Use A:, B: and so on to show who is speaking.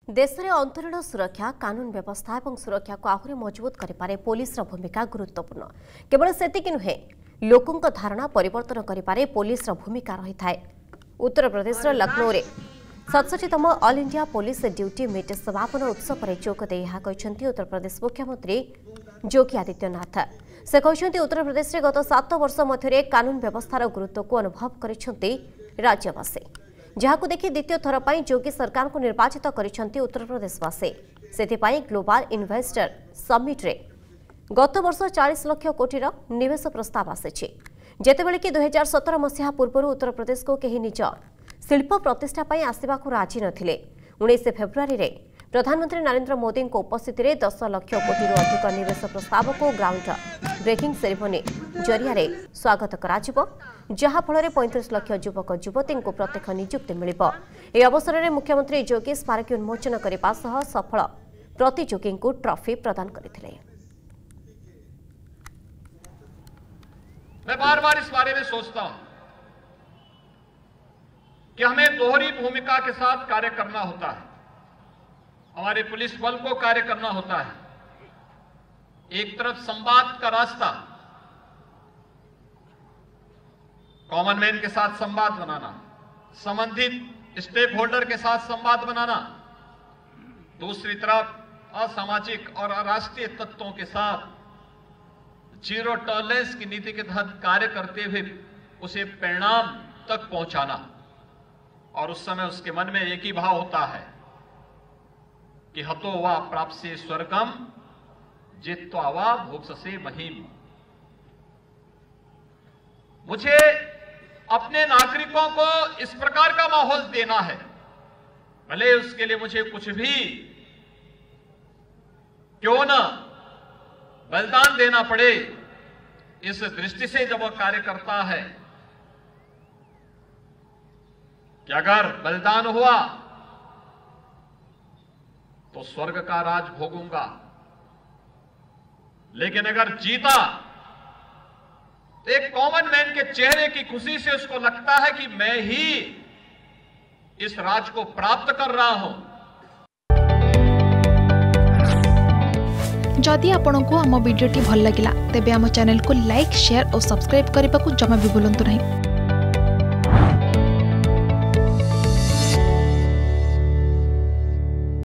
A: देश में अंतरीण सुरक्षा कानून व्यवस्था और सुरक्षा को आहरी मजबूत करें पुलिस भूमिका गुरुत्वपूर्ण। केवल सेतिक नुहे लोकों धारणा परिवर्तन करें पुलिस भूमिका रही है। उत्तर प्रदेश लखनऊ में 67तम all India police duty meet समापन उत्सव में जोगदे उत्तर प्रदेश मुख्यमंत्री योगी आदित्यनाथ। से कहते उत्तर प्रदेश में गत 7 वर्ष मध्य कानून व्यवस्थार गुरुत्व को अनुभव कर राज्यवासी, जहां देखि द्वितीय थर पर योगी सरकार को निर्वाचित कर उत्तर प्रदेशवासी। से ग्लोबल इन्वेस्टर समिट रे गत वर्ष 40 लाख कोटी निवेश प्रस्ताव आसी, जेतेबेले कि 2017 मसीहा पूर्व उत्तर प्रदेश को कहीं निज शिल्प प्रतिष्ठा आसवा राजी नथिले। 19 फेब्रुआरी रे प्रधानमंत्री नरेंद्र मोदी उपस्थित 10 लाख कोटी अधिक निवेश प्रस्ताव को ग्राउंड ब्रेकिंग सेरेमनी जरिया स्वागत करा, जहा फल 35 लाख युवक युवती को प्रत्यक्ष नियुक्ति मिल। अवसर में मुख्यमंत्री योगी स्मारकी उन्मोचन करने सह सफल प्रतियोगी को ट्रॉफी प्रदान करते।
B: मैं बार बार इस बारे में सोचता हूं कि हमें दोहरी भूमिका के साथ कार्य करना होता है। हमारे पुलिस बल को कार्य करना होता है। एक तरफ संवाद का रास्ता, कॉमन मैन के साथ संवाद बनाना, संबंधित स्टेक होल्डर के साथ संवाद बनाना, दूसरी तरफ असामाजिक और अराष्ट्रीय तत्वों के साथ जीरो टॉलरेंस की नीति के तहत कार्य करते हुए उसे परिणाम तक पहुंचाना। और उस समय उसके मन में एक ही भाव होता है कि हतो वा प्राप्से स्वर्गम जित्वा वा भोक्ससे महीम। मुझे अपने नागरिकों को इस प्रकार का माहौल देना है, भले उसके लिए मुझे कुछ भी क्यों न बलिदान देना पड़े। इस दृष्टि से जब वह कार्य करता है कि अगर बलिदान हुआ तो स्वर्ग का राज भोगूंगा, लेकिन अगर जीता तो एक कॉमन मैन के चेहरे की खुशी से उसको लगता है कि मैं ही इस राज को प्राप्त कर रहा हूं।
C: जदि आपंक आम भिडी भल लगा तेब आम चैनल को लाइक, शेयर और सब्सक्राइब करने को जमा भी भूलु नहीं।